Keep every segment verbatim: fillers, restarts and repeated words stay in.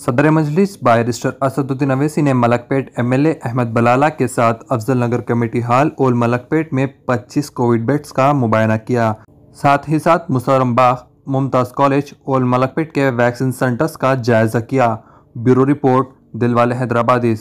सदर मजलिस बैरिस्टर असदुद्दीन अवैसी ने मलकपेट एमएलए अहमद बलाला के साथ अफजल नगर कमेटी हॉल और मलकपेट में पच्चीस कोविड बेड्स का मुआयना किया। साथ ही साथ मुसर्रम बाग, मुमताज़ कॉलेज और मलकपेट के वैक्सीन सेंटर्स का जायजा किया। ब्यूरो रिपोर्ट, दिलवाले हैदराबादी।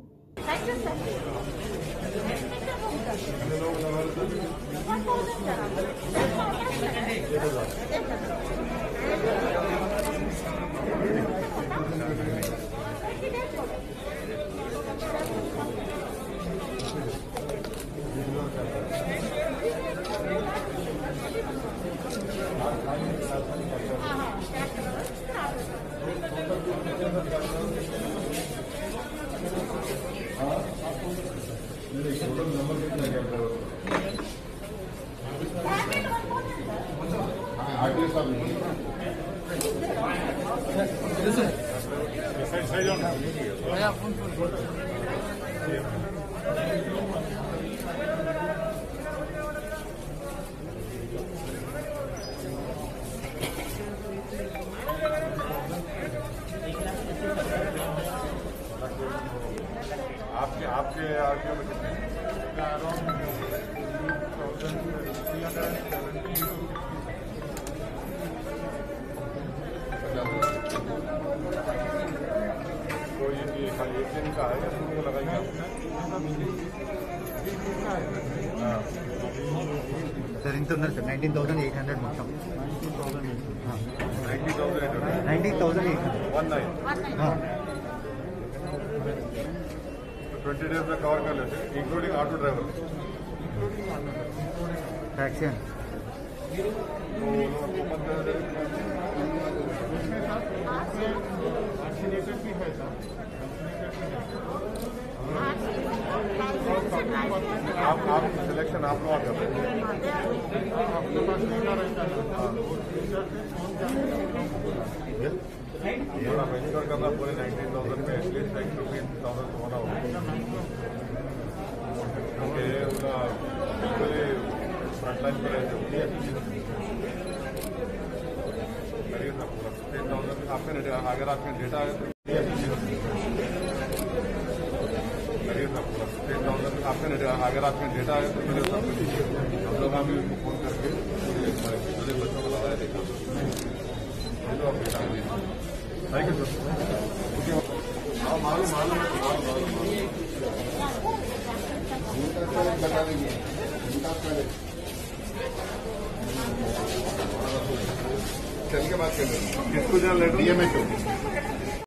आपके आपके आगे तो ये खाली एक दिन का है या शुरू को लगाएंगे सर इन sir nineteen thousand eight hundred మొత్తం ninety thousand eight hundred nineteen thousand eight hundred one nine twenty days में कवर कर लेते इंक्लूडिंग ऑटो ड्राइवर टैक्सी आप आप सिलेक्शन आप लोग कर रहे हैं थोड़ा मेजर करना पूरे नाइनटीन थाउजेंड में एटलीस्ट नाइन फिफ्टीन थाउजेंड होना होगा क्योंकि उसका फ्रंट लाइन पर करिए ना पूरा फिफ्टीन थाउजेंड आपके अगर आपके डेटा है तो करिए ना पूरा फिफ्टीन थाउजेंड आपके अगर आपके डेटा है तो मेरे हम लोग अभी फोन करके पूरे बच्चों को लगाया देखा थैंक यू सर। मालूम मालूम बता देंगे चल के बात कर लेंगे किसको जान लेटर